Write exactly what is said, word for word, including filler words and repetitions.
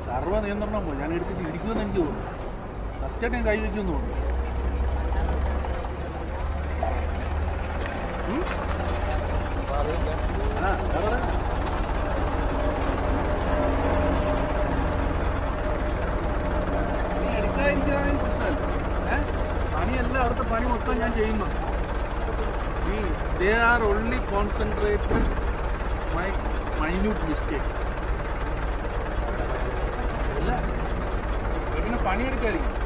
സർവ്വ നിയന്ത്രണമോ ഞാൻ എടുത്തിട്ട് ഇരിക്കുമെന്ന് എനിക്ക് തോന്നുന്നു. സത്യമായിട്ട് ഞാൻ കൈ വയ്ക്കുമെന്ന് തോന്നുന്നു. ആ എന്താ പറയാ, നീ എടുക്കാതിരിക്കാനും പ്രശ്നമല്ല. ഏഹ് പണിയെല്ലാം അടുത്ത പണി മൊത്തം ഞാൻ ചെയ്യുന്നു. ഈ they are only concentrated my minute mistake. ഇല്ല ഇങ്ങനെ പണിയെടുക്കാതിരിക്കും.